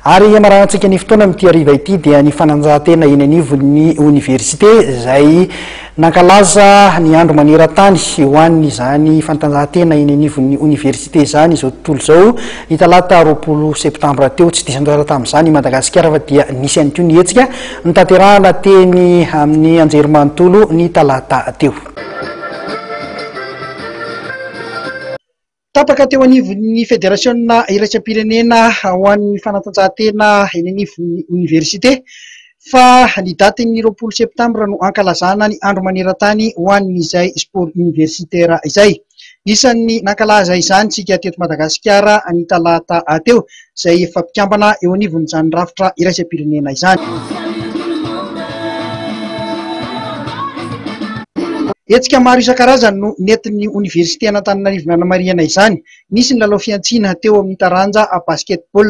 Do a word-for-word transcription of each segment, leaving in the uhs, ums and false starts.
Ary amarantsika ny fotoana amin'ity hariva ity dia ny fananjahantena eny anivon'ny université izay nankalaza ny andro maneran-tany ho an'ny izany fanatanjahantena eny anivon'ny université izany izao tontolo izao ny talata roapolo septambra teo tsy diso anjara tamin'izany Madagasikara fa dia nisy ihany koa ny hetsika nitanterahana teny amin'ny anjerimanontolo ny talata teo. Tapaka teo anivon'ny fédérationna iraisam-pirenena ho an'ny fanatanjahantena eny anivon'ny université fa ny datin'ny roapolo septambra no ankalazana ny andro maneran-tany ho an'izay sport universitaire izay. Isan'ny nankalaza izany tsika teto Madagasikara ny talata teo izay efa mpikambana eo anivon'izany rafitra iraisam-pirenena izany. Hetsika maro isan-karazany no nentin'ny université an'Antananarivo Nanamariana izany. Nisy ny lalao fiantsina teo amin'ny taranja basketball.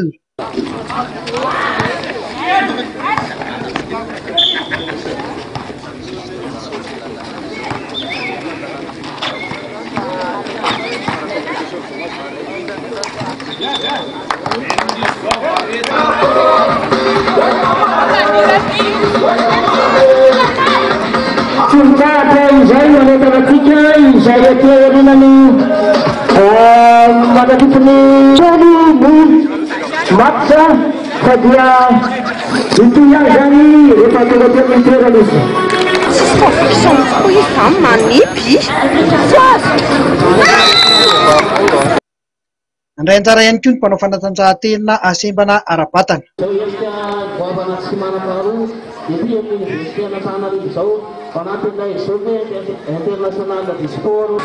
Izay manetanatika izay aty aorinany manatitiny ny matsa fa dia ity ihany zany rehefa tonga teo amin'ny toerana izy. Andray anjara ihany koa ny mpanao fanatanjahantena Asembana Arabatana. Depuis l'université nationale du Sahel, on a fait une journée internationale du sport.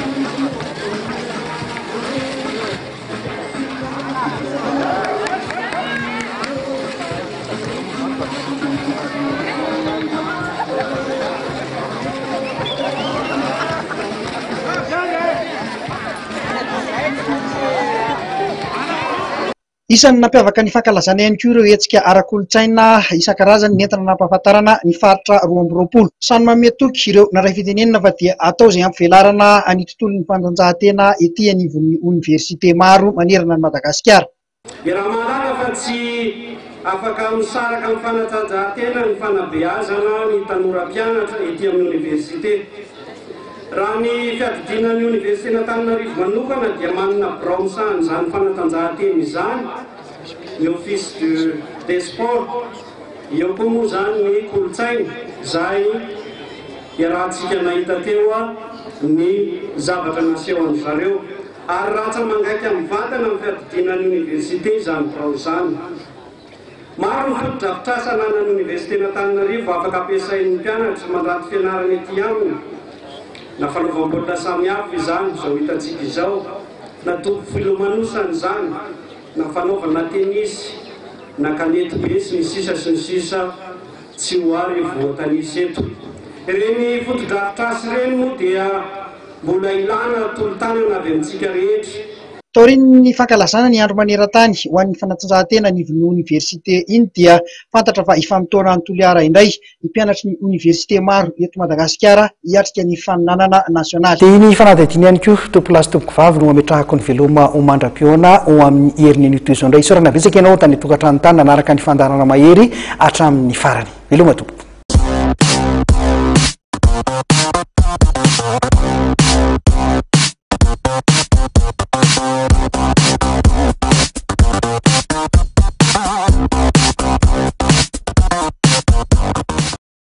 Isan'ny nampiavaka ny fankalazana ihany koa ireo hetsika ara-kolontsaina isan-karazany nentina nampahafantarana ny faritra roa amby roapolo. Samy manome toky ireo naray fitenenina fa dia atao izay ampivelarana ny tontolon'ny fanatanjahantena ety anivon'ny université maro manerana ny Madagasikara. Raha mahalala fa tsy afaka misaraka amin'ny fanatanjahantena ny fanabeazana ny tanora mpianatra ety amin'ny université. Raha ny fiadidinan'ny université n'Antananarivo manokana dia manana braonsany izany fanatanjahantena izany, ny office de des sports, eo koa moa zany ny kolontsaina izay iarahantsika nahita teo ny zavatra naseho an'ny zareo ary raha tsy mangaika amin'ny vatana amin'ny fiadidinan'ny université izany braonsany. Maro ny foto-drafitr'asa ananan'ny université n'Antananarivo afaka ampiasain'ny mpianatra mandraty fianarana ety aminy. Na fanaovam-baolina samihafa izany izao hitantsika izao, na tompy filomanosana izany, na fanaovana tenisy, na kanety be sy ny sisa sy ny sisa tsy ho ary voatanisy eto. Ireny foto-drafitr'asa ireny moa dia mbola ilana tolo-tany ao avy amintsika rehetra. Taorian'ny fankalazana ny andro maneran-tany ho an'ny fanatanjahantena anivon'ny université iny dia fantatra fa ifamtoana ny toliara indray ny mpianatry ny université maro eto Madagasikara hiatrika ny faninanana nasionaly. Dia iny fanadihadiana ihany koa tompolasy tompoko vavy no ametrahako ny veloma ho mandram-piona ho amin'ny herin'ny an'ito izao indray. Sorana betsaka ianao tany tokantrano tany nanaraka ny fandarana mahery hatramin'ny farany. Veloma tompoko.